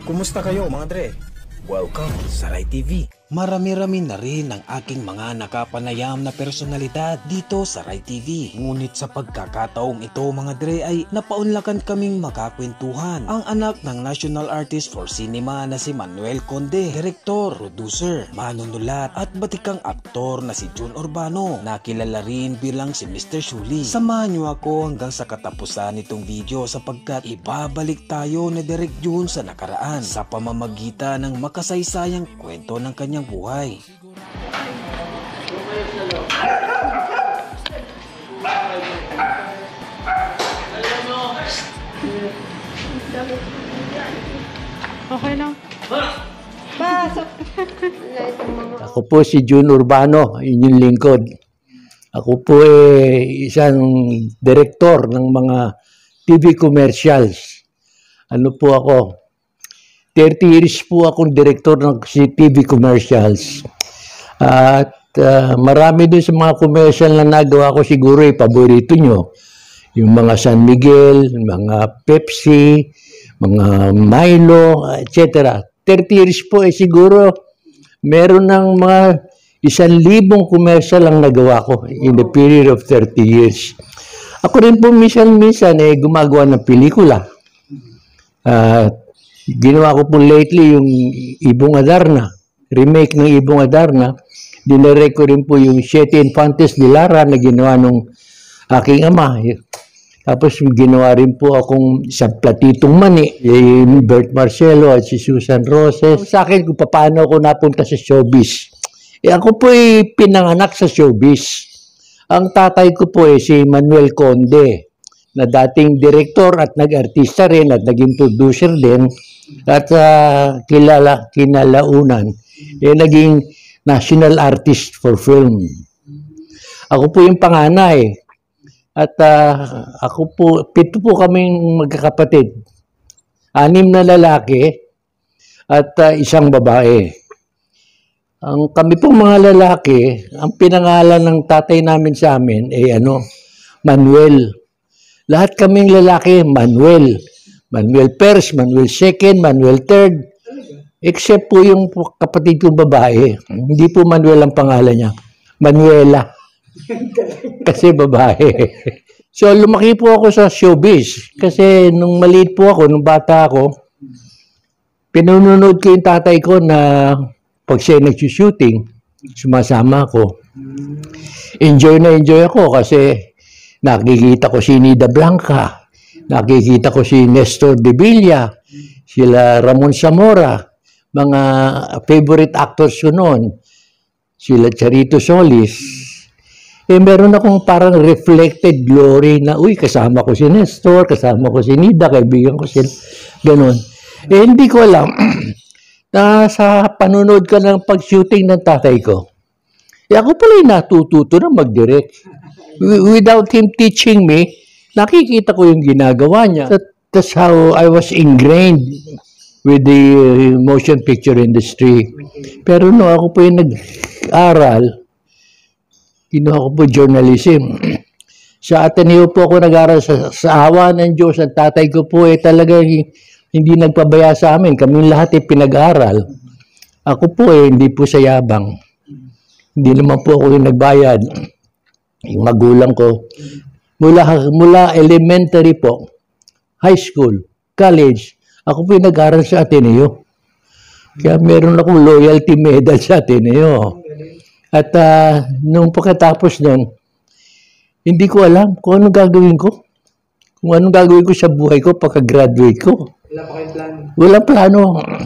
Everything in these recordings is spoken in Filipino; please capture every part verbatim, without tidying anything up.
Kumusta kayo mga dre? Welcome sa Rai T V. Marami-rami na rin ang aking mga nakapanayam na personalidad dito sa Rai T V. Ngunit sa pagkakataong ito mga dre ay napaunlakan kaming makakwentuhan ang anak ng national artist for cinema na si Manuel Conde, direktor, producer, manunulat at batikang aktor na si Jun Urbano na kilala rin bilang si Mister Shuli. Samahan niyo ako hanggang sa katapusan nitong video sapagkat ibabalik tayo ni Direk Jun sa nakaraan sa pamamagitan ng makasaysayang kwento ng kanyang buhay. Okay lang. Pasok. Ako po si Jun Urbano, inyong lingkod. Ako po eh, isang direktor ng mga T V commercials. Ano po ako? thirty years po akong direktor ng T V commercials. At uh, marami din sa mga commercial na nagawa ko siguro eh, paborito nyo. Yung mga San Miguel, mga Pepsi, mga Milo, et cetera. thirty years po eh siguro meron ng mga isang libong commercial ang nagawa ko in the period of thirty years. Ako rin po minsan-minsan eh gumagawa ng pelikula. At uh, ginawa ko po lately yung Ibong Adarna, remake ng Ibong Adarna. Dinirect ko rin po yung Siete Infantes de Lara na ginawa nung aking ama. Tapos ginawa rin po akong sa Platitong Mani, eh, Bert Marcelo at si Susan Roses. Sa akin kung paano ako napunta sa showbiz. Eh, ako po ay pinanganak sa showbiz. Ang tatay ko po ay si Manuel Conde, na dating direktor at nag-artista rin at naging producer din at uh, kilala, kinalaunan, eh, naging national artist for film. Ako po yung panganay at uh, ako po, pito po kaming magkakapatid. Anim na lalaki at uh, isang babae. Ang kami pong mga lalaki, ang pinangalan ng tatay namin sa amin ay ano, Manuel. Lahat kaming lalaki, Manuel. Manuel First, Manuel Second, Manuel Third. Except po yung kapatid kong babae. Hindi po Manuel ang pangalan niya. Manuela. Kasi babae. So lumaki po ako sa showbiz. Kasi nung maliit po ako, nung bata ako, pinununod ko yung tatay ko na pag siya nag-shooting, sumasama ako. Enjoy na enjoy ako kasi nakikita ko si Nida Blanca, nakikita ko si Nestor de Villa, sila Ramon Zamora, mga favorite actors ko noon, sila Charito Solis. Eh meron akong parang reflected glory na, uy, kasama ko si Nestor, kasama ko si Nida, kaibigan ko sila, ganun. Eh hindi ko alam, na sa panunod ka ng pag-shooting ng tatay ko, eh ako pala yung natututo na mag-direct. Without him teaching me, nakikita ko yung ginagawa niya. That, that's how I was ingrained with the motion picture industry. Pero no, ako po yung nag-aral, kinuha ko po journalism. Sa Ateneo po ako nag-aral sa, sa awa ng Diyos. Ang tatay ko po eh talaga hindi nagpabaya sa amin. Kaming lahat eh pinag-aral. Ako po eh hindi po sa yabang. Hindi naman po ako yung nagbayad. Yung magulang ko, mula, mula elementary po, high school, college, ako po yung nag-aral sa Ateneo. Kaya meron akong loyalty medal sa Ateneo. At uh, nung pagkatapos nun, hindi ko alam kung anong gagawin ko. Kung anong gagawin ko sa buhay ko pagka-graduate ko. Wala pa kayong plano? Walang plano.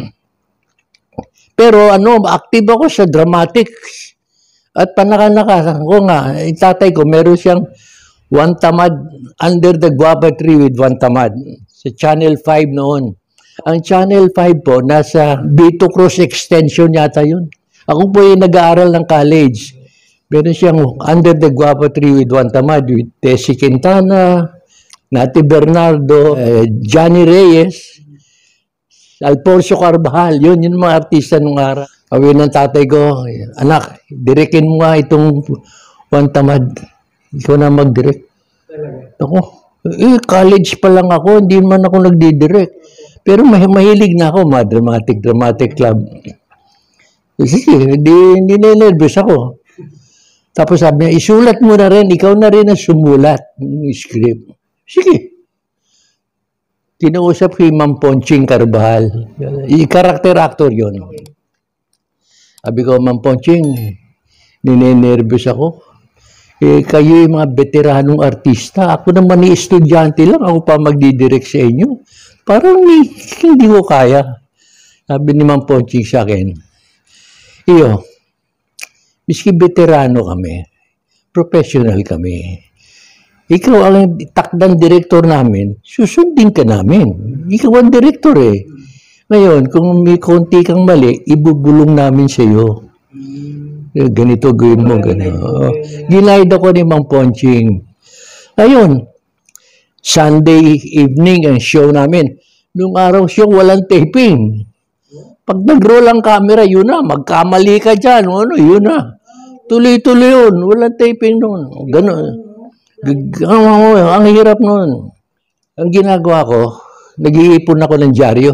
Pero ano, active ako sa dramatics. At panaka-naka ko nga, yung tatay ko, meron siyang One Tamad, Under the Guava Tree with One Tamad. Sa Channel five noon. Ang Channel five po, nasa Vito Cruz Extension yata yun. Ako po yung nag-aaral ng college. Meron siyang Under the Guava Tree with One Tamad with Tessie Quintana, Nati Bernardo, eh, Johnny Reyes, Alfonso Carvajal. Yun, yun mga artista nung araw. Sabi ng tatay ko, anak, direkin mo nga itong One Tamad. Ikaw na mag-direct. Ako, eh, college pa lang ako, hindi man ako nagdidirect. Pero mah- mahilig na ako, mga dramatic, dramatic club. Sige, hindi, hindi na-nervous ako. Tapos sabi niya, isulat mo na rin, ikaw na rin ang sumulat ng script. Sige. Tinausap ko yung Ma'am Ponching Carbajal. Yung character actor yun. Sabi ko, Ma'am Ponching, ninenervous ako. Eh, kayo yung mga veteranong artista. Ako naman ni estudyante lang. Ako pa magdidirect sa inyo. Parang hindi, hindi ko kaya. Sabi ni Ma'am Ponching sa akin, iyo, miski veterano kami, professional kami. Ikaw ang takdang direktor namin, susundin ka namin. Ikaw ang direktor eh. Ngayon, kung may konti kang mali, ibubulong namin sa iyo. Ganito, gawin mo, ganito. Ginaid ako ni Mang Ponching. Ayun, Sunday evening ang show namin. Nung araw show, walang taping. Pag nag-roll ang camera, yun na. Magkamali ka dyan. Ano, yun na. Tuloy-tuloy yun. Walang taping noon. Ganun. Ang, ang hirap noon. Ang ginagawa ko, nag-iipon ako ng dyaryo.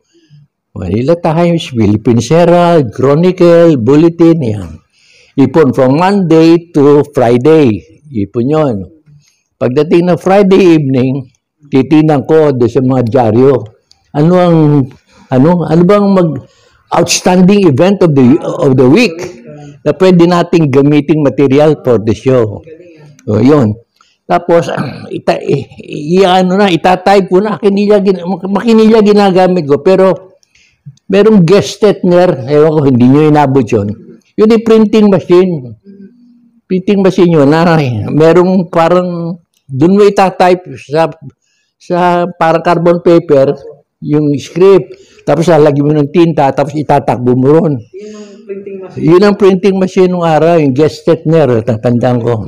Manila Times, Philippine Herald, Chronicle, Bulletin, yan. Ipon from Monday to Friday. Ipon yun. Pagdating ng Friday evening, titinan ko doon sa mga dyaryo. Ano ang, ano, ano bang mag outstanding event of the of the week na pwede nating gamiting material for the show. O, yun. Tapos, ita, i, i, ano na, itatype ko na, makinilya, makinilya ginagamit ko, pero merong gestetner, ewan ko, hindi nyo inabot yun. Yun yung printing machine. Printing machine yun, na merong parang, dun mo itatype sa, sa parang carbon paper, yung script, tapos lalagyan mo ng tinta, tapos itatakbo mo ron. Yun ang printing machine. Yun ang printing machine ng araw, yung gestetner, tatandaan ko.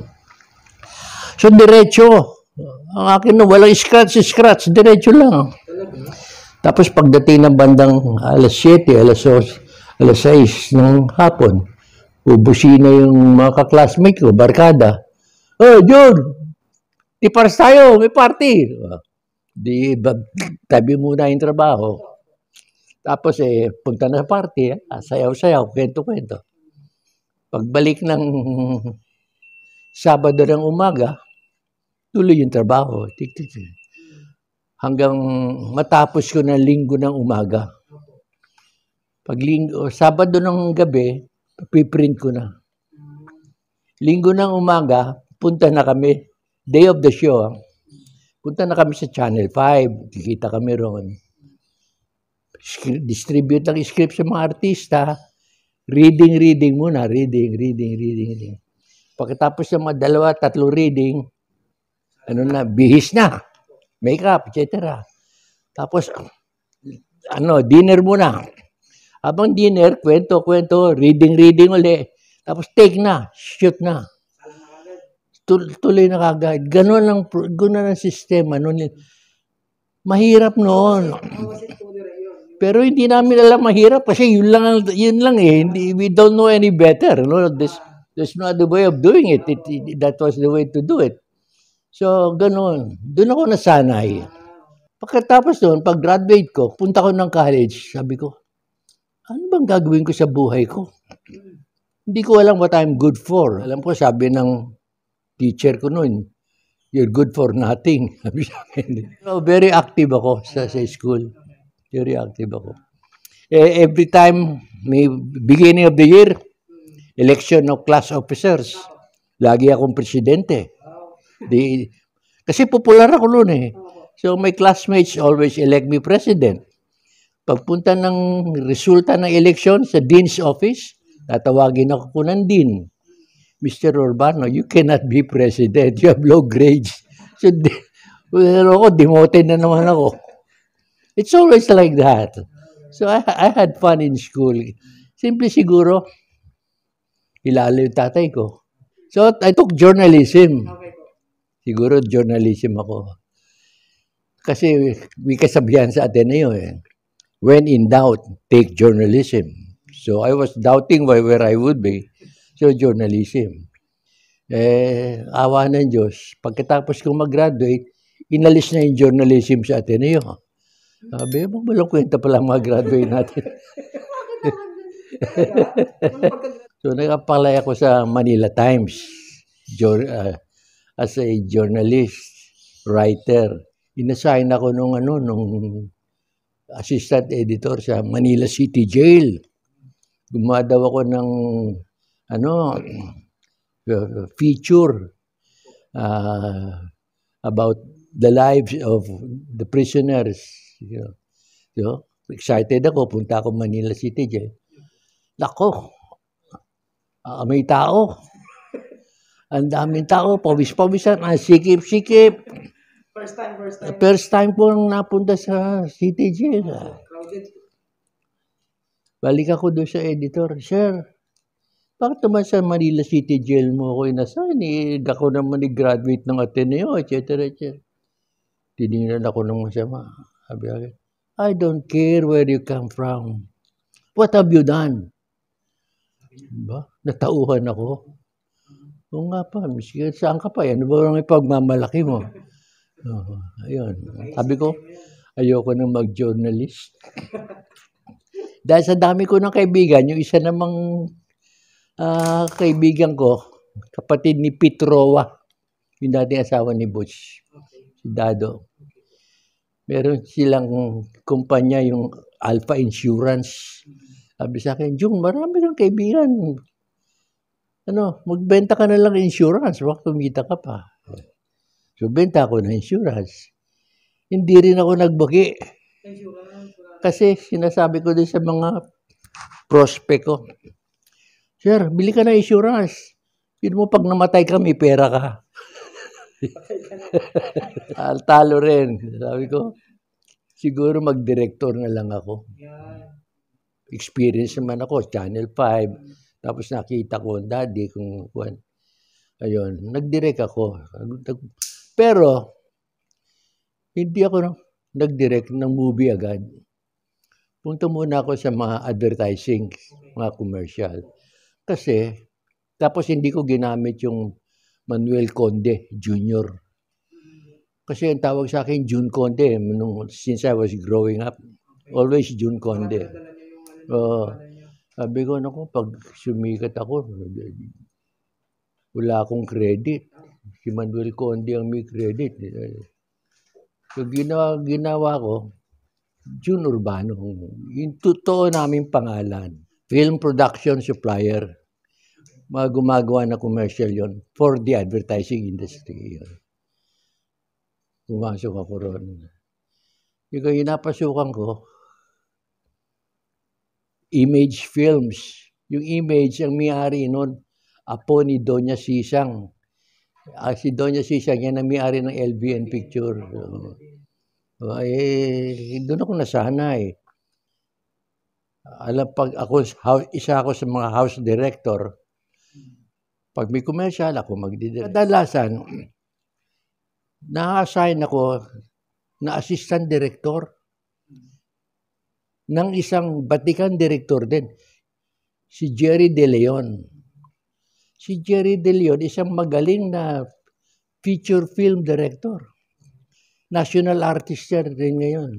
So, diretso. Ang akin na, walang scratch-scratch. Diretso lang. Tapos, pagdating ng bandang alas siyete, alas eight, alas sais ng hapon, bubusina yung mga kaklasmate ko, barkada. Oh, John! Tipars tayo, may party. Di, tabi muna yung trabaho. Tapos, eh, punta na sa party. Eh. Sayaw-sayaw, kwento-kwento. Pagbalik ng Sabado ng umaga, tuloy yung trabaho. Tik, tik, tik. Hanggang matapos ko ng linggo ng umaga. Pag linggo, Sabado ng gabi, piprint ko na. Linggo ng umaga, punta na kami. Day of the show. Punta na kami sa Channel five. Kikita kami roon. Distribute ang script sa mga artista. Reading, reading muna. Reading, reading, reading, reading. Pagkatapos ng mga dalawa, tatlo reading, ano na, bihis na, makeup, et cetera. Tapos, ano, dinner muna. Habang dinner, kwento, kwento, reading, reading uli. Tapos take na, shoot na. Tuloy na kagad. Ganon ang, ganon ang sistema. Noon, mahirap noon. Pero hindi namin alam mahirap kasi yun lang, yun lang eh. We don't know any better. No? There's, there's no other way of doing it. It, it. That was the way to do it. So, ganun. Doon ako nasanay. Pagkatapos doon, pag-graduate ko, punta ko ng college, sabi ko, ano bang gagawin ko sa buhay ko? Hindi ko alam what I'm good for. Alam ko, sabi ng teacher ko noon, you're good for nothing. Sabi sa akin. So, very active ako sa, sa school. Very active ako. Eh, every time, may beginning of the year, election of class officers, lagi akong presidente. Di, kasi popular ako noon eh. So my classmates always elect me president. Pagpunta ng resulta ng election sa dean's office, tatawagin ako ko ng dean. Mister Urbano, you cannot be president. You have low grades. So, di, well, ako, demoted na naman ako. It's always like that. So I, I had fun in school. Simple siguro, kilala yung tatay ko. So I took journalism. Siguro journalism ako. Kasi may kasabihan sa Ateneo eh. When in doubt, take journalism. So I was doubting where I would be. So journalism. Eh, awa ng Diyos. Pagkatapos kong mag-graduate, inalis na yung journalism sa Ateneo. Sabi, walang kwenta pala ang mga graduate natin. So, nag-apply ako sa Manila Times jour- uh, as a journalist, writer. Inassign ako nung ano, nung assistant editor sa Manila City Jail. Gumawa daw ako ng ano, feature uh, about the lives of the prisoners. You know. So, excited ako, punta ako Manila City Jail. Nako, uh, may tao. Ang daming tao, pawis-pawisan, ang sikip-sikip. First time, first time. First time po nang napunta sa City Jail. Crowded. Balik ako doon sa editor, Sir, bakit naman sa Manila City Jail mo ako inassign? Eh, ako naman i-graduate ng Ateneo, et cetera et cetera. Tinignan ako ng masama. Sabi ako, I don't care where you come from. What have you done? Diba? Natauhan ako. Oo nga pa, miski saan ka pa? Ano ba ang ipagmamalaki mo? Uh, ayun. Sabi ko, ayoko nang mag-journalist. Dahil sa dami ko ng kaibigan, yung isa namang uh, kaibigan ko, kapatid ni Petrowa, yung dating asawa ni Butch, si Dado. Meron silang kumpanya, yung Alpha Insurance. Sabi sa akin, Jung, marami kang kaibigan. Ano, magbenta ka na lang insurance, baka kumita ka pa. So, benta ako ng insurance. Hindi rin ako nagbagi. Kasi sinasabi ko din sa mga prospect ko, Sir, bili ka na insurance. Yun mo, pag namatay ka, may pera ka. Talo rin. Sabi ko, siguro mag-director na lang ako. Experience naman ako, Channel five. Tapos nakita ko, daddy, kung kung ayun, nag-direct ako. Pero, hindi ako nag-direct ng movie agad. Punta muna ako sa mga advertising, mga commercial. Kasi, tapos hindi ko ginamit yung Manuel Conde Junior Kasi ang tawag sa akin, June Conde, nung, since I was growing up. Always June Conde. Uh, sabi ko, naku, pag sumikat ako, wala akong credit. Si Manuel Conde ang may credit. So, ginawa, ginawa ko, June Urbano. Yung totoo naming pangalan. Film production supplier. Mga gumagawa na commercial yon for the advertising industry. Pumasok ako ron. Yung inapasukan ko, Image Films. Yung Image, ang may-ari nun, apo ni Doña Sisang. Ah, si Doña Sisang, yan ang may-ari ng L B N Picture. So, eh, doon ako nasanay. Alam, pag ako, isa ako sa mga house director, pag may commercial, ako magdidirect. Kadalasan, na-assign ako na assistant director ng isang Vatican director din, si Jerry De Leon. Si Jerry De Leon, isang magaling na feature film director. National artist siya rin ngayon.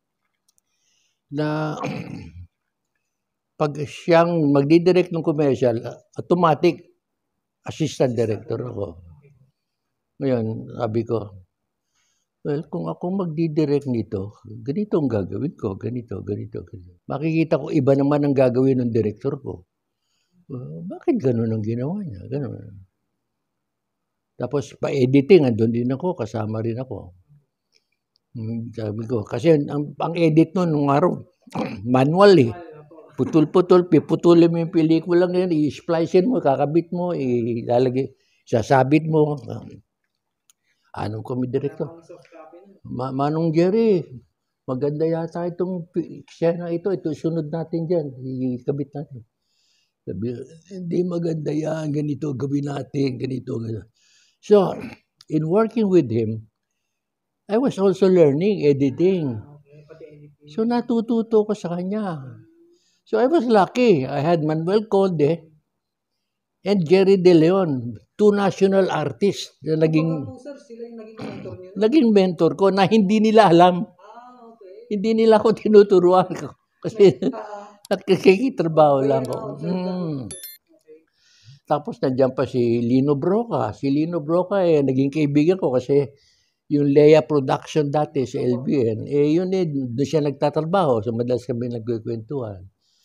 Na pag siyang magdidirect ng commercial, automatic assistant director ako. Ngayon, sabi ko, well, kung ako magdidirect nito, ganito ang gagawin ko, ganito, ganito, ganito. Makikita ko iba naman ang gagawin ng director ko. Uh, bakit ganun ang ginawa niya? Ganun. Tapos pa-editing, andun din ako, kasama rin ako. Sabi ko, kasi ang, ang edit nun, nung araw, manual eh. Putol-putol, piputulin mo yung pelikula ngayon, i-splice mo, kakabit mo, ilalagay, sasabit mo. Anong kami direktor? Ma Manong Jerry, maganda yata itong eksena ito, ito sunod natin dyan, ikabit natin. Sabi, hindi maganda yan, ganito, gawin natin, ganito, ganito. So, in working with him, I was also learning editing. So, natututo ko sa kanya. So, I was lucky. I had Manuel Conde and Jerry De Leon, two national artists na naging, naging mentor ko na hindi nila alam. Hindi nila ako tinuturuan ko. Kasi Ah, nakikitrabaho lang Ayun, ako. na-observe lang. Hmm. okay. Tapos nandiyan pa si Lino Broca. Si Lino Broca eh, naging kaibigan ko kasi yung Lea Production dati sa L B N, eh yun eh, doon siya nagtatrabaho. So madalas kami nagkukwentuhan.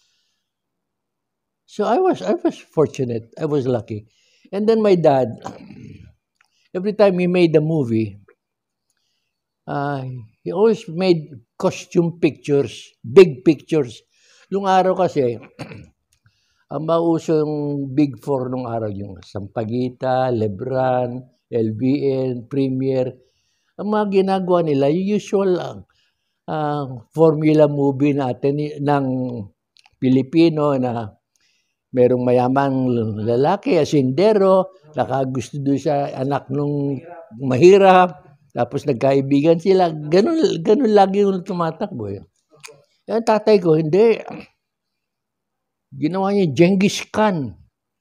So I was, I was fortunate. I was lucky. And then my dad, every time he made a movie, uh, he always made costume pictures, big pictures. Nung araw kasi, ang mauso yung Big Four nung araw, yung Sampaguita, Lebran, L B N, Premier. Ang mga ginagawa nila, yung usual ang uh, formula movie natin y- ng Pilipino na merong mayamang lalaki, asindero, nakagusto doon sa anak nung mahirap, tapos nagkaibigan sila. Ganun, ganun lagi yung tumatakbo. Eh. Yung tatay ko, hindi. Ginawa niya Genghis Khan,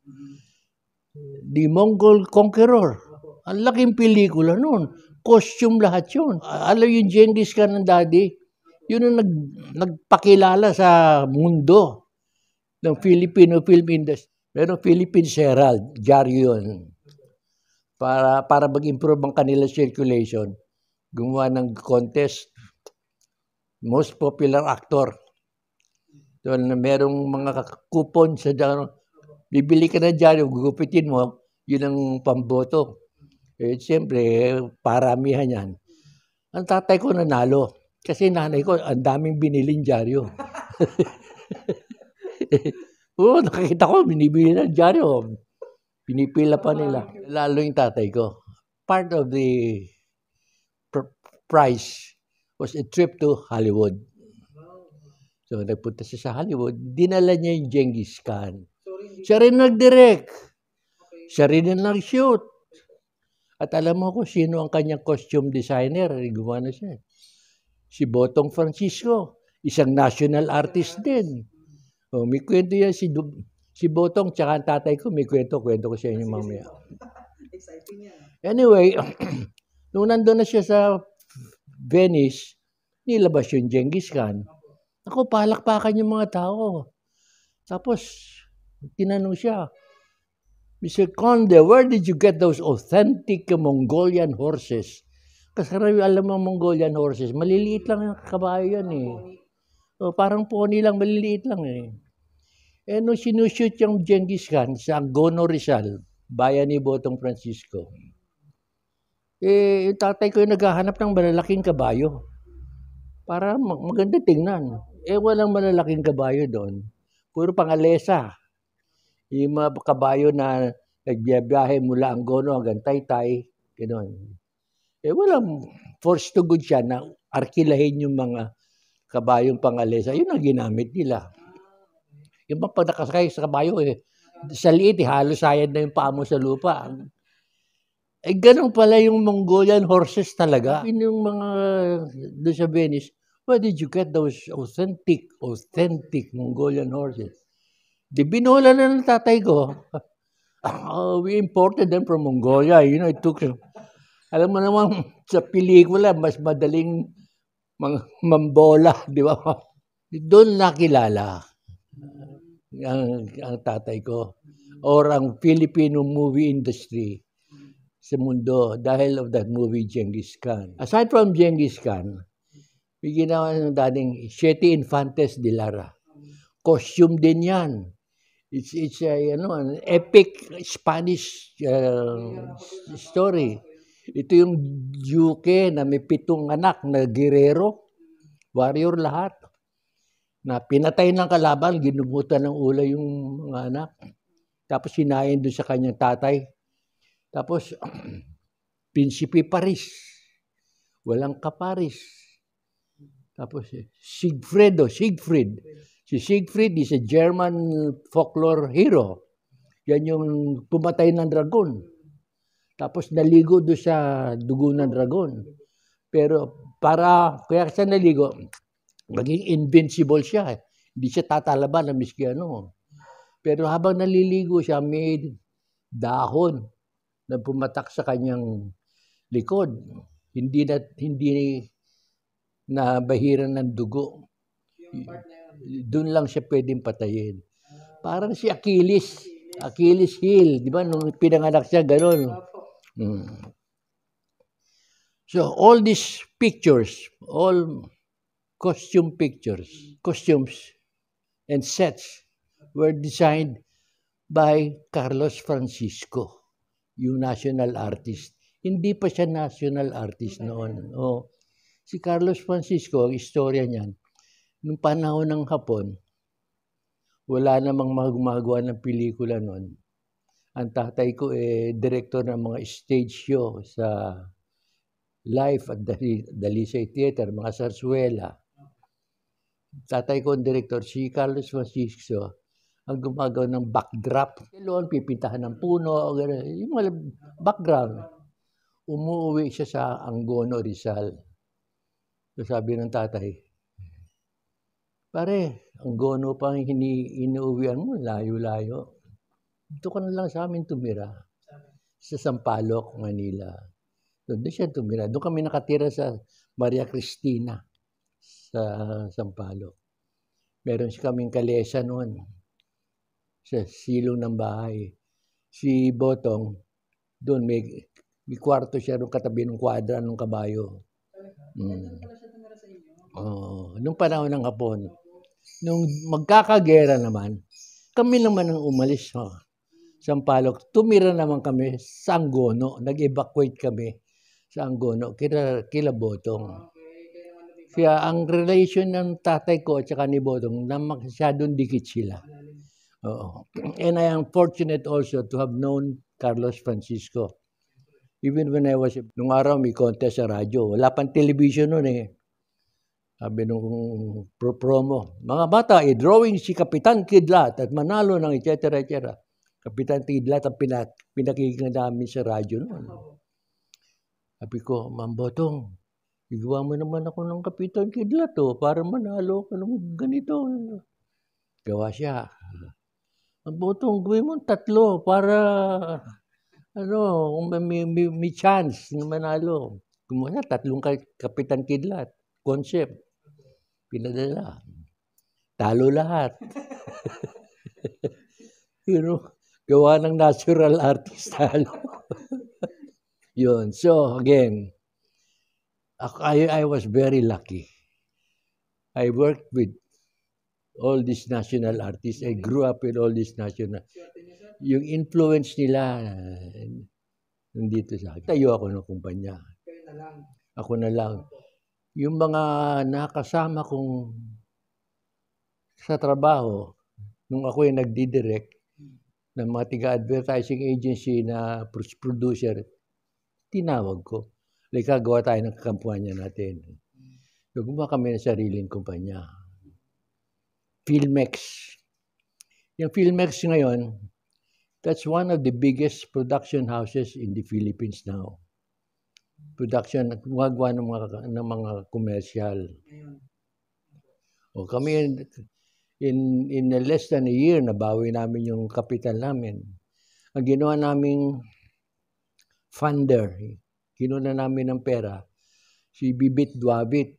The Mongol Conqueror. Ang laking pelikula noon. Costume lahat yun. Alam yung Genghis Khan ng daddy, yun ang nag, nagpakilala sa mundo ng Filipino film industry. Pero Philippine Herald, dyaryo yun. Para, para mag-improve ang kanila circulation, gumawa ng contest, most popular actor. So, na merong mga coupon sa dyaryo. Bibili ka ng dyaryo, gugupitin mo, yun ang pamboto. Eh, siyempre, paramihan yan. Ang tatay ko nanalo. Kasi nanay ko, ang daming biniling dyaryo. Oo, nakikita ko, binibili ng dyaryo. Pinipila pa nila. Lalo yung tatay ko. Part of the pr- prize was a trip to Hollywood. So, nagpunta siya sa Hollywood. Dinala niya yung Genghis Khan. So, hindi. Siya rin nag-direct. Okay. Siya rin ang nag-shoot. At alam mo kung sino ang kanyang costume designer. Gumawa na siya. Si Botong Francisco. Isang national artist din. Oh, may kwento yan si, Du- si Botong tsaka ang tatay ko. May kwento. Kwento ko sa inyo mamaya. Exciting yan. Anyway, nung nandun na siya sa Venice, nilabas yung Genghis Khan. Ako, palakpakan yung mga tao. Tapos, tinanong siya, Mister Conde, where did you get those authentic Mongolian horses? Kasi alam mo Mongolian horses, maliliit lang yung kabayo yan eh. O, parang pony lang, maliliit lang eh. Eh, nung sinushoot yung Genghis Khan sa Angono Rizal, bayan ni Botong Francisco, eh, yung tatay ko yung naghahanap ng malalaking kabayo para mag- maganda tingnan. Eh, walang malalaking kabayo doon. Puro pangalesa. Yung mga kabayo na nagbiyabiyahe mula Angono hanggang Taytay, gano'n. Eh, walang force to good siya na arkilahin yung mga kabayong pangalesa. Yun ang ginamit nila. Yung mga pag nakasakay sa kabayo, eh, sa liit, eh, halos sayad na yung paa mo sa lupa. Eh, ganun pala yung Mongolian horses talaga. Yun yung mga doon sa Venice, where did you get those authentic, authentic Mongolian horses? Di binola na ng tatay ko. Oh, we imported them from Mongolia. You know, it took, alam mo naman, sa pelikula, mas madaling mang, mambola, di ba? Doon nakilala ang, ang tatay ko or ang Filipino movie industry sa mundo dahil of that movie Genghis Khan. Aside from Genghis Khan, may ginawa ng dating Siete Infantes de Lara. Costume din yan. It's, it's a, you know, an epic Spanish uh, story. Ito yung Duque na may pitong anak na guerrero, warrior lahat. Na pinatay ng kalaban, ginubutan ng ulo yung mga anak. Tapos sinayin doon sa kanyang tatay. Tapos, Prinsipe Paris. Walang kaparis. Tapos, Siegfriedo, Siegfried. Si Siegfried is a German folklore hero. Yan yung pumatay ng dragon. Tapos, naligo doon sa dugo ng dragon. Pero, para, kaya siya naligo, maging invincible siya. Hindi siya tatalaban na miski ano. Pero habang naliligo siya, may dahon na pumatak sa kanyang likod. Hindi na hindi na bahiran ng dugo. Yung part na yun. Doon lang siya pwedeng patayin. Parang si Achilles. Achilles heel. Di ba? Nung pinanganak siya, gano'n. Opo. Hmm. So, all these pictures, all costume pictures, costumes, and sets were designed by Carlos Francisco, yung national artist. Hindi pa siya national artist noon. Oh, si Carlos Francisco, ang istorya niyan, nung panahon ng Hapon, wala namang magumagawa ng pelikula noon. Ang tatay ko eh, director ng mga stage show sa live at Dalisay Theater, mga sarsuela. Tatay ko ang director, si Carlos Francisco, ang gumagawa ng backdrop. Kailan pipintahan ng puno, gano'n. Yung mga background. Umuwi siya sa Angono, Rizal. So sabi ng tatay, pare, Angono pa ang hini, inuuwian mo, layo-layo. Dito ka na lang sa amin tumira. Sa Sampaloc, Manila. Doon siya tumira. Doon kami nakatira sa Maria Cristina sa Sampaloc. Meron siya kaming kalesa noon sa silong ng bahay. Si Botong, doon may, may kwarto siya nung katabi ng kwadra ng kabayo. Mm. Oh, nung panahon ng Hapon. Nung magkakagera naman, kami naman ang umalis. Oh. Sampaloc, tumira naman kami sa Angono. Nag-evacuate kami sa Angono, kila, kila Botong. Kaya ang relation ng tatay ko at saka ni Botong, na masyadong dikit sila. Oo. And I am fortunate also to have known Carlos Francisco. Even when I was, nung araw may contest sa radyo, wala pang television noon eh. Sabi nung pro promo, mga bata, i-drawing si Kapitan Kidlat at manalo ng et cetera et cetera. Kapitan Kidlat ang pinak pinakinggan namin sa radyo noon. Sabi ko, Ma'am Botong, igawa mo naman ako ng Kapitan Kidlat oh, para manalo ko ng ganito. Gawa siya. Ma'am Botong, gawin mo tatlo para ano, may, may, may chance na manalo. Gumawa tatlong Kapitan Kidlat. Concept. Pinadala. Talo lahat. You know, gawa ng natural artist talo. Yun. So, again, I, I was very lucky. I worked with all these national artists. I grew up with all these national. Yung influence nila, nandito sa akin. Tayo ako ng kumpanya. Ako na lang. Yung mga nakasama kong sa trabaho, nung ako yung nagdidirect ng mga tiga-advertising agency na producer, tinawag ko. Like, gawa tayo ng kampanya natin. So, gumawa kami ng sariling kumpanya. Filmex. Yung Filmex ngayon, that's one of the biggest production houses in the Philippines now. Production, gumagawa ng mga, ng mga commercial. O kami, in, in, in less than a year, nabawi namin yung kapital namin. Ang ginawa naming funder, kinuha namin ng pera, si Bibit Duabit.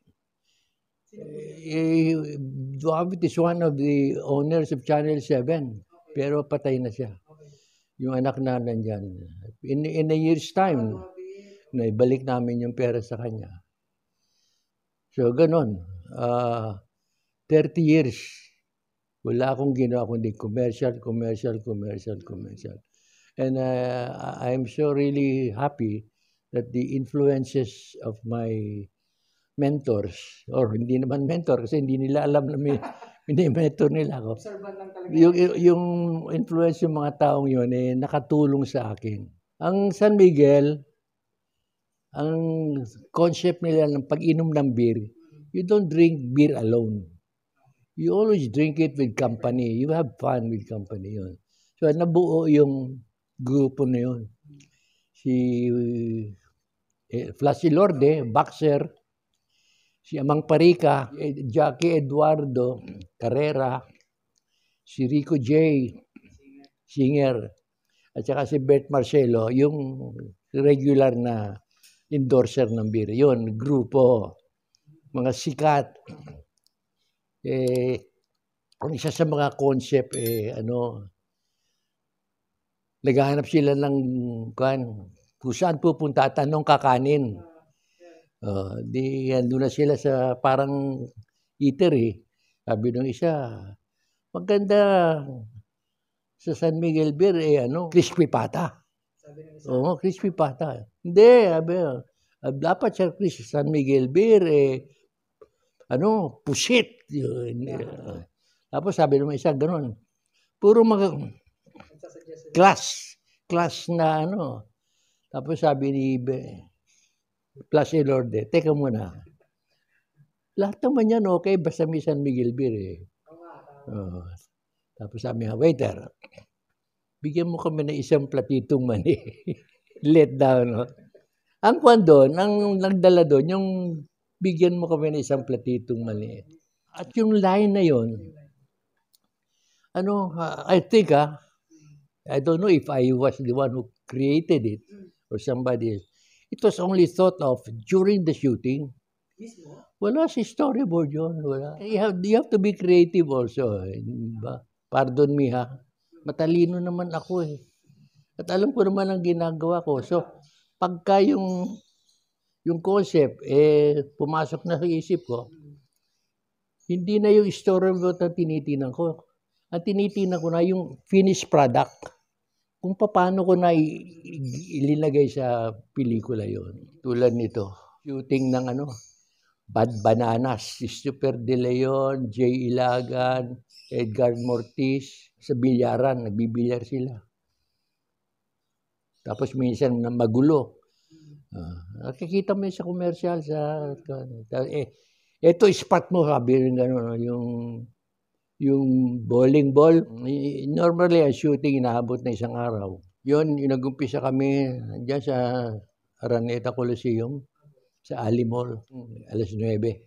Eh, Duabit is one of the owners of Channel seven, pero patay na siya. Yung anak na nandyan. In, in a year's time, naibalik namin yung pera sa kanya. So, ganun. Uh, thirty years, wala akong ginawa kundi commercial, commercial, commercial, commercial. And uh, I'm so really happy that the influences of my mentors, or hindi naman mentor, kasi hindi nila alam na may, may mentor nila ako. Yung, yung influence yung mga taong yun, eh, nakatulong sa akin. Ang San Miguel, ang concept nila ng pag-inom ng beer, you don't drink beer alone. You always drink it with company. You have fun with company yun. So, nabuo yung grupo na yun. Si eh, Flasilorde, boxer, si Amang Parica, eh, Jackie Eduardo Carrera, si Rico J, singer, at saka si Bert Marcelo, yung regular na endorser ng beer. Yun, grupo. mga sikat. Eh, ang isa sa mga concept, eh, ano, naghahanap sila ng, kan, kung saan pupunta at anong kakanin. Uh, di, andun na sila sa parang eatery. Sabi nung isa, maganda sa San Miguel Beer, eh, ano, crispy pata. Oo, crispy pata. Hindi, sabi, uh, dapat sa crispy San Miguel Beer, eh, ano, pusit. Yun, uh, tapos sabi nung isa, ganun. Puro mga class, class na ano. Tapos sabi ni Plus in order, teka muna. Lahat naman yan okay, basta may San Miguel Beer eh. Uh, tapos sabi nga, waiter, bigyan mo kami ng isang platitong mani. Let down. No? Ang kwan doon, ang nagdala doon, yung bigyan mo kami ng isang platitong mani. At yung line na yon, ano, uh, I think ah, I don't know if I was the one who created it or somebody else. It was only thought of during the shooting. Wala si storyboard yun. Wala. You have, you have to be creative also. Diba? Pardon me ha. Matalino naman ako eh. At alam ko naman ang ginagawa ko. So, pagka yung, yung concept, eh, pumasok na sa isip ko, hindi na yung storyboard na tinitinan ko. Ang tinitinan ko na yung finished product. Kung paano ko na ilinagay sa pelikula yon. Tulad nito, shooting ng ano, Bad Bananas, si Super De Leon, Jay Ilagan, Edgar Mortiz, sa bilyaran, nagbibilyar sila. Tapos minsan na magulo. Uh, nakikita mo yun sa commercial, sa, eh, ito spot mo, sabi rin gano'n, yung yung bowling ball, normally ang shooting inaabot na isang araw. Yun, nag-umpisa kami dyan sa Araneta Coliseum, sa Ali Mall, alas nuwebe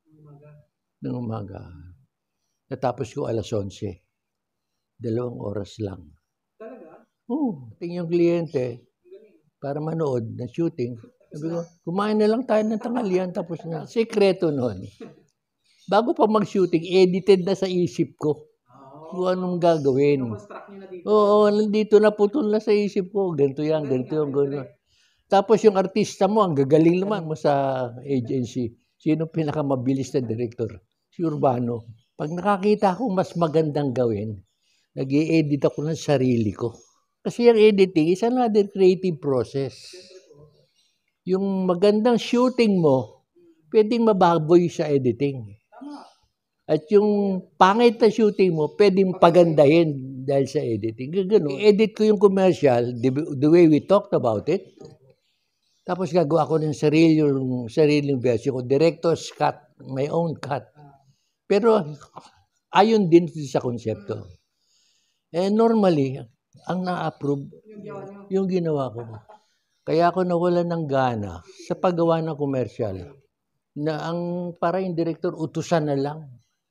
ng umaga. Natapos ko alas onse. Dalawang oras lang. Talaga? Oo, tingin yung kliyente para manood ng shooting. Sabi ko, kumain na lang tayo ng tanghalian, tapos na. Sekreto nun. Bago pa mag-shooting, edited na sa isip ko kung anong gagawin. Oo, nandito na putol na sa isip ko. Ganito yan, ganito yung gano'n. Tapos yung artista mo, ang gagaling naman mo sa agency. Sino pinakamabilis na director? Si Urbano. Pag nakakita ko mas magandang gawin, nag-i-edit ako ng sarili ko. Kasi yung editing is another creative process. Yung magandang shooting mo, pwedeng mababoy sa editing. At yung pangit na shooting mo, pwedeng pagandahin dahil sa editing. Gano'n. I-edit ko yung commercial, the, the way we talked about it. Tapos gagawa ko ng sarili, yung sariling version ko. Director's cut, my own cut. Pero ayon din sa konsepto. Eh normally, ang na-approve, yung ginawa ko. Kaya ako nawalan ng gana sa paggawa ng commercial. Na ang para yung director, utusan na lang.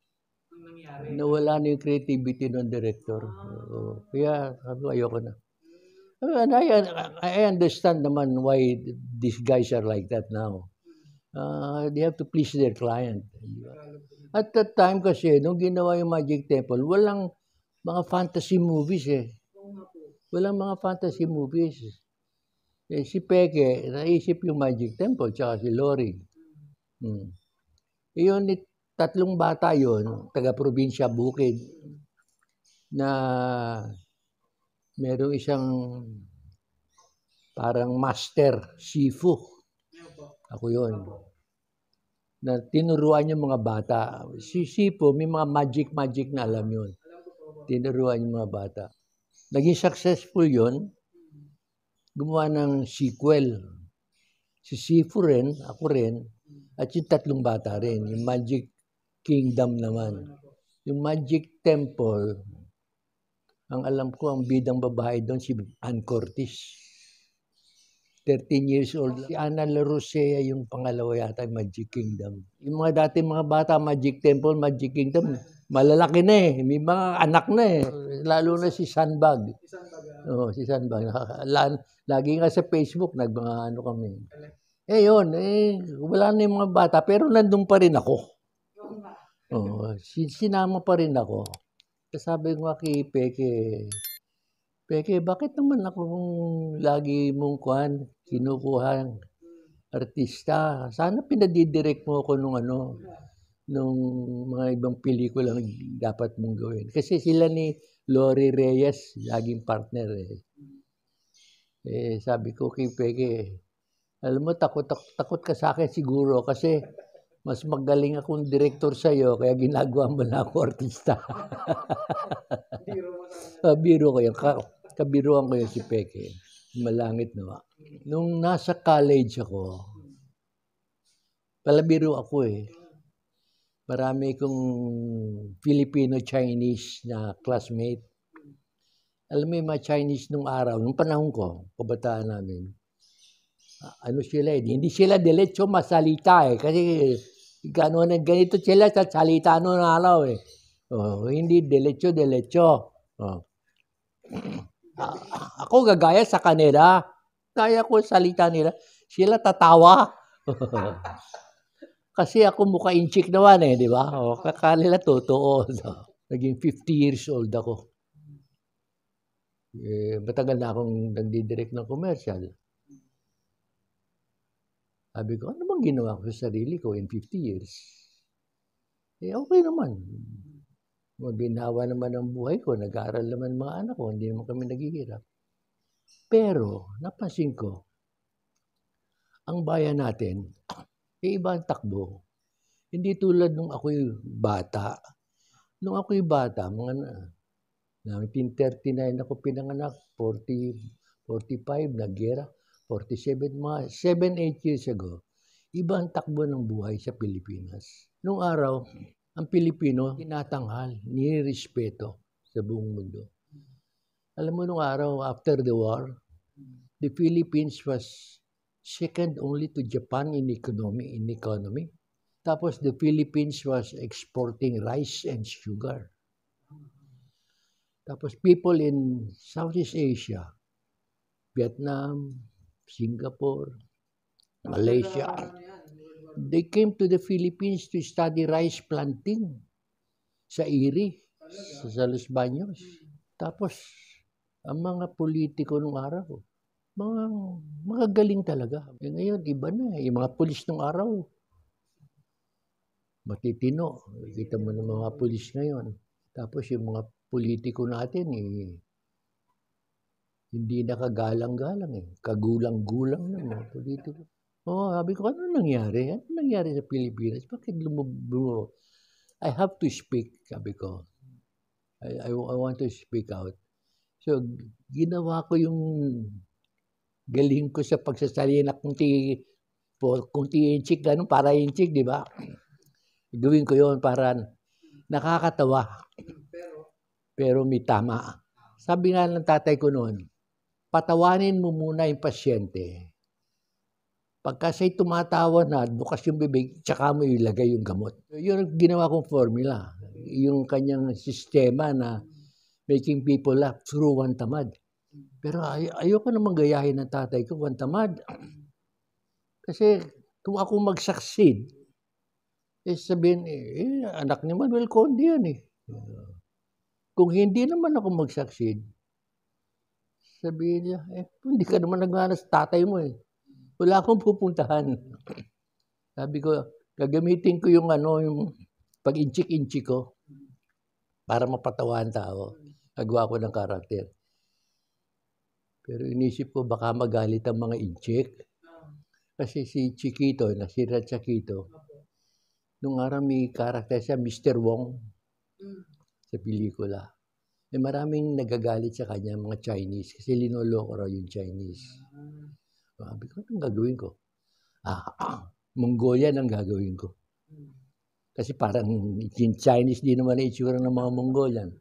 Nawala na yung creativity ng director. Uh, kaya ayoko na. And I, I understand naman why these guys are like that now. Uh, they have to please their client. At that time kasi, nung ginawa yung Magic Temple, walang mga fantasy movies eh. Walang mga fantasy movies. Eh, si Peke, naisip yung Magic Temple, tsaka si Lori. Hmm. Iyon, tatlong bata yon, taga-probinsya Bukid, na merong isang parang master, Sifu. Ako yon. Na tinuruan yung mga bata. Si Sifu, may mga magic-magic na alam yun. Tinuruan yung mga bata. Naging successful yon. Gumawa ng sequel. Si Sifu rin, ako rin, at yung tatlong bata rin, yung Magic Kingdom naman. Yung Magic Temple, ang alam ko, ang bidang babae doon, si Ann Curtis. thirteen years old. Si Ana Larosea yung pangalawa yata, Magic Kingdom. Yung mga dati mga bata, Magic Temple, Magic Kingdom, malalaki na eh. May mga anak na eh. Lalo na si Sandbag. Oo, si Sandbag. Lagi nga sa Facebook, nag mga ano kami. Eh yun, eh, wala na yung mga bata, pero nandun pa rin ako. Yung nga. Oo, si- sinama pa rin ako. Kasi sabi ko nga kay Peke, Peke, bakit naman ako lagi mong kuhan, kinukuha artista? Sana pinadidirect mo ako nung ano, nung mga ibang pelikula na dapat mong gawin. Kasi sila ni Lori Reyes, laging partner eh. Eh, sabi ko kay Peke, alam mo, takot, takot, takot ka sa akin siguro kasi mas magaling akong director sa'yo, kaya ginagawa mo na ako artista. Biro mo sa kanya. Ah, biro ko yun. Ka, kabiruan ko yun si Peke. Malangit naman. Nung nasa college ako, palabiro ako eh. Marami kong Filipino-Chinese na classmate. Alam mo yung mga Chinese nung araw, nung panahon ko, kabataan namin, ah, ano sila eh, hindi sila diretso masalita eh. Kasi gano'n na ganito sila sa salita nung araw eh. Oh, hindi diretso, diretso. Oh. Ah, ako gagaya sa kanila. Kaya ko salita nila. Sila tatawa. Kasi ako mukha inchik naman eh, di ba? O, kakalila totoo. Naging fifty years old ako. Eh, matagal na akong nagdidirect ng commercial. Sabi ko, ano bang ginawa ko sa sarili ko in fifty years? Eh, okay naman. Mabinawa naman ang buhay ko. Nag-aaral naman mga anak ko. Hindi naman kami naghihirap. Pero, napansin ko, ang bayan natin, eh, iba ang takbo. Hindi tulad nung ako'y bata. Nung ako'y bata, mga na, nineteen thirty-nine ako pinanganak, forty, forty-five, naggera, forty-seven, mga seven, eight years ago, iba ang takbo ng buhay sa Pilipinas. Nung araw, ang Pilipino, tinatanghal, nirespeto sa buong mundo. Alam mo, nung araw, after the war, the Philippines was second only to Japan in economy. In economy. Tapos the Philippines was exporting rice and sugar. Tapos people in Southeast Asia, Vietnam, Singapore, Malaysia, they came to the Philippines to study rice planting sa Iri, sa, sa Los Baños. Tapos, ang mga politiko nung araw, mga magagaling talaga. E ngayon, iba na. Yung mga pulis nung araw, matitino. Kita mo ng mga pulis ngayon. Tapos yung mga politiko natin, eh, hindi nakagalang-galang eh. Kagulang-gulang na mga politiko. Oh, sabi ko, ano nangyari? Ano nangyari sa Pilipinas? Bakit lumublo? I have to speak, sabi ko. I, I, I want to speak out. So, ginawa ko yung galing ko sa pagsasalina kung ti, kung ti inchik, ganun, para inchik, di ba? Gawin ko yon para nakakatawa. Pero, Pero may tama. Sabi nga ng tatay ko noon, patawanin mo muna yung pasyente. Pagka siya'y tumatawa na, bukas yung bibig, tsaka mo ilagay yung gamot. Yun ang ginawa kong formula. Yung kanyang sistema na making people laugh through one tamad. Pero ay ayoko namang gayahin ng tatay ko, one tamad. Kasi kung ako mag-succeed, eh sabihin, eh, anak ni Manuel Conde yan eh. Kung hindi naman ako mag-succeed, sabihin niya, eh, hindi ka naman nagmana sa tatay mo eh. Wala akong pupuntahan. Sabi ko, gagamitin ko yung ano, yung pag-inchik-inchik ko para mapatawahan tao. Nagawa ko ng karakter. Pero inisip ko, baka magalit ang mga inchik. Kasi si Chiquito, nasira Chiquito, nung araw may karakter siya, Mister Wong, sa pelikula. Eh, maraming nagagalit sa kanya, mga Chinese, kasi linoloko raw yung Chinese. Sabi ko, anong gagawin ko? Ah, ah, Mongolian ang gagawin ko. Kasi parang yung Chinese din naman ang itsura ng mga Mongolian.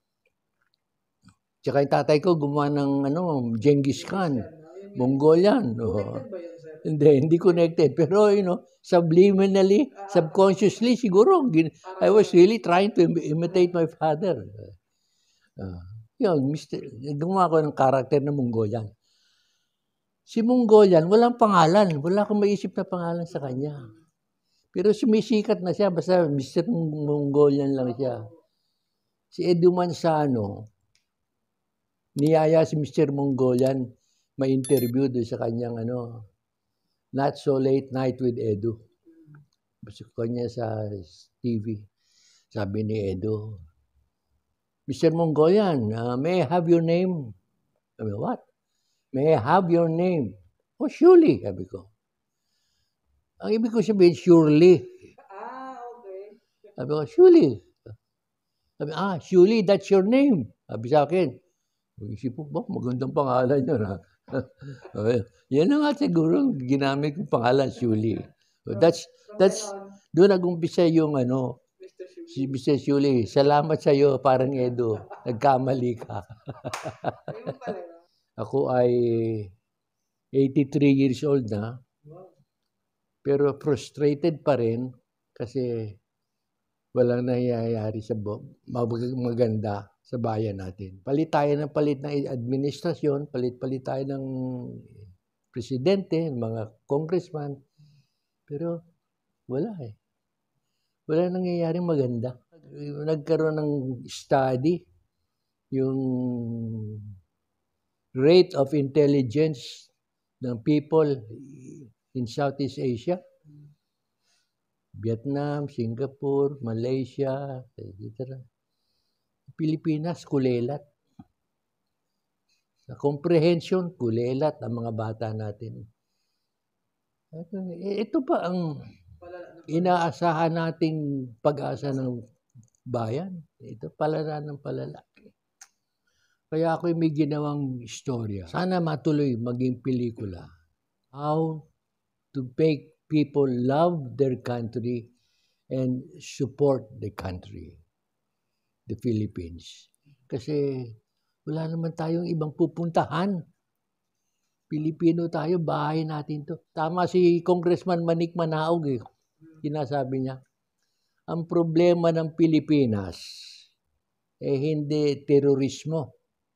Tsaka yung tatay ko gumawa ng ano, Genghis Khan, Mongolian. Oh. Hindi, hindi connected. Pero, you know, subliminally, subconsciously, siguro, I was really trying to imitate my father. Uh, yun, Mister gumawa ko ng karakter ng Mongolian. Si Mongolian, walang pangalan. Wala akong maisip na pangalan sa kanya. Pero sumisikat na siya, basta mister Mongolian lang siya. Si Edu Manzano, niyaya si mister Mongolian ma-interview doon sa kanyang ano, Not So Late Night with Edu. Basta kanya sa T V. Sabi ni Edu, mister Mongolian, uh, may I have your name? Sabi, what? May I have your name? Oh, surely, sabi ko. Ang ibig ko sabihin, surely. Ah, okay. Sabi ko, surely. Sabi, ah, surely, that's your name. Sabi sa akin. Isip ko, ba, magandang pangalan yun, ha? Yan na nga siguro, ginamit kong pangalan, surely. So that's, that's, doon nag-umpisa yung, ano, mister Shu. si mister Shuli, salamat sa iyo, parang Edo. Nagkamali ka. Ayun pala. Ako ay eighty-three years old na, Wow. pero frustrated pa rin kasi walang nangyayari sa bo- mag- maganda sa bayan natin. Palit tayo ng palit ng administrasyon, palit-palit tayo ng presidente, mga congressman, pero wala eh. Wala nangyayaring maganda. Nagkaroon ng study, yung rate of intelligence ng people in Southeast Asia, Vietnam, Singapore, Malaysia, et cetera. Pilipinas, kulelat. Sa comprehension, kulelat ang mga bata natin. Ito pa ang inaasahan nating pag-asa ng bayan. Ito palala ng palala. Kaya ako'y may ginawang istorya. Sana matuloy maging pelikula. How to make people love their country and support the country, the Philippines. Kasi wala naman tayong ibang pupuntahan. Pilipino tayo, bahay natin to. Tama si Congressman Manik Manaog eh. Sinasabi niya, ang problema ng Pilipinas eh hindi terorismo,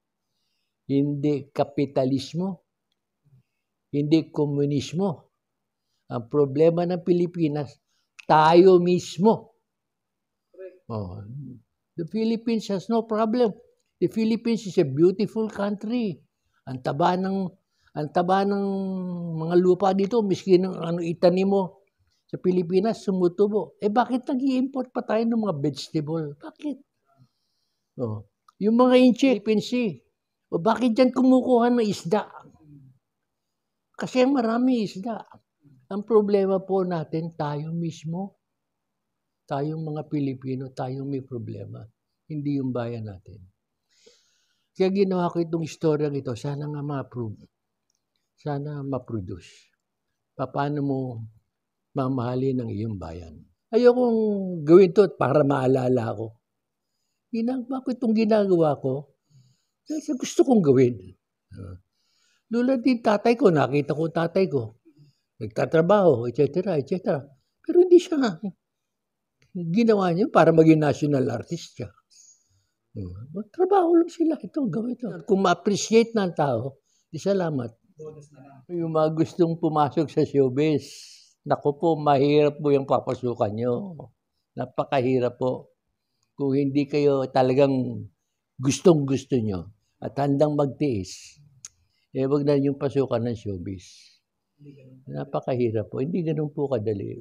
hindi kapitalismo, hindi komunismo. Ang problema ng Pilipinas, tayo mismo. Oh, the Philippines has no problem. The Philippines is a beautiful country. Ang taba ng ang taba ng mga lupa dito, miski ng ano itanim mo sa Pilipinas, sumutubo. Eh bakit nag-i-import pa tayo ng mga vegetable? Bakit? Oh, yung mga inche, Philippine Sea. O bakit dyan kumukuha ng isda? Kasi marami isda. Ang problema po natin, tayo mismo. Tayong mga Pilipino, tayong may problema. Hindi yung bayan natin. Kaya ginawa ko itong istoryang ito, sana nga ma-approve. Sana ma-produce. Paano mo mamahalin ang iyong bayan? Ayokong gawin to para maalala ko. Ginagawa ko itong ginagawa ko kasi gusto kong gawin. Lula din tatay ko, nakita ko tatay ko. Nagtatrabaho, et cetera, et cetera. Pero hindi siya ginawa niya para maging national artist siya. Magtrabaho lang sila. Ito, gawin ito. Kung ma-appreciate ng tao, di salamat. Yung mga gustong pumasok sa showbiz, naku po, mahirap po yung papasukan nyo. Napakahirap po. Kung hindi kayo talagang gustong-gusto nyo at handang magtiis, eh wag na yung pasukan ng showbiz. Napakahirap po. Hindi ganun po kadali.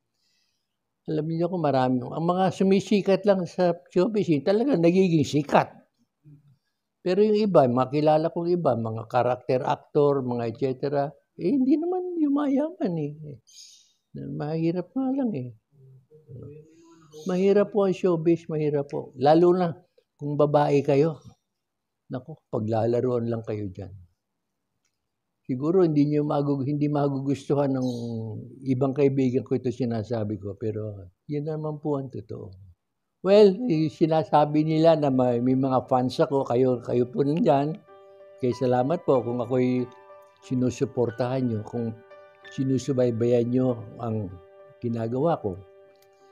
Alam niyo kung marami. Ang mga sumisikat lang sa showbiz, talaga nagiging sikat. Pero yung iba, makilala kong iba, mga character actor, mga et cetera, eh hindi naman yumayaman eh. Mahirap nga lang eh. Mahirap po ang showbiz, mahirap po. Lalo na kung babae kayo. Naku, paglalaroan lang kayo dyan. Siguro hindi niyo magug hindi magugustuhan ng ibang kaibigan ko ito sinasabi ko, pero yun naman po ang totoo. Well, sinasabi nila na may, may mga fans ako, kayo, kayo po nandiyan. Kaya salamat po kung ako'y sinusuportahan nyo, kung sinusubaybayan nyo ang ginagawa ko.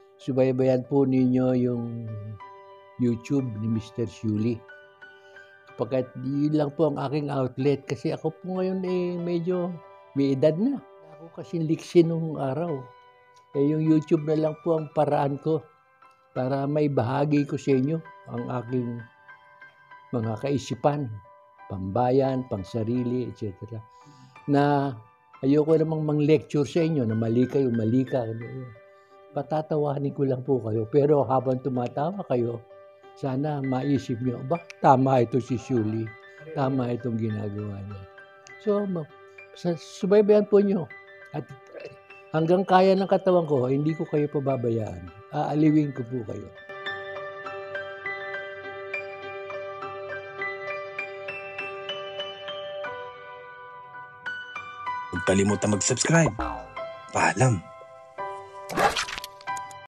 Subaybayan po ninyo yung YouTube ni mister Shuli. Pagkat yun lang po ang aking outlet kasi ako po ngayon eh medyo may edad na. Ako kasi liksi nung araw. Eh yung YouTube na lang po ang paraan ko para may bahagi ko sa inyo ang aking mga kaisipan, pambayan, pangsarili, et cetera. Na ayoko namang mang-lecture sa inyo na mali kayo, mali ka. Patatawanin ko lang po kayo. Pero habang tumatawa kayo, sana maisip nyo, ba, tama ito si Shuli. Tama itong ginagawa niya. So, subaybayan po nyo. At hanggang kaya ng katawan ko, hindi ko kayo pababayaan. Aaliwin ko po kayo. Huwag kalimutan mag-subscribe. Paalam.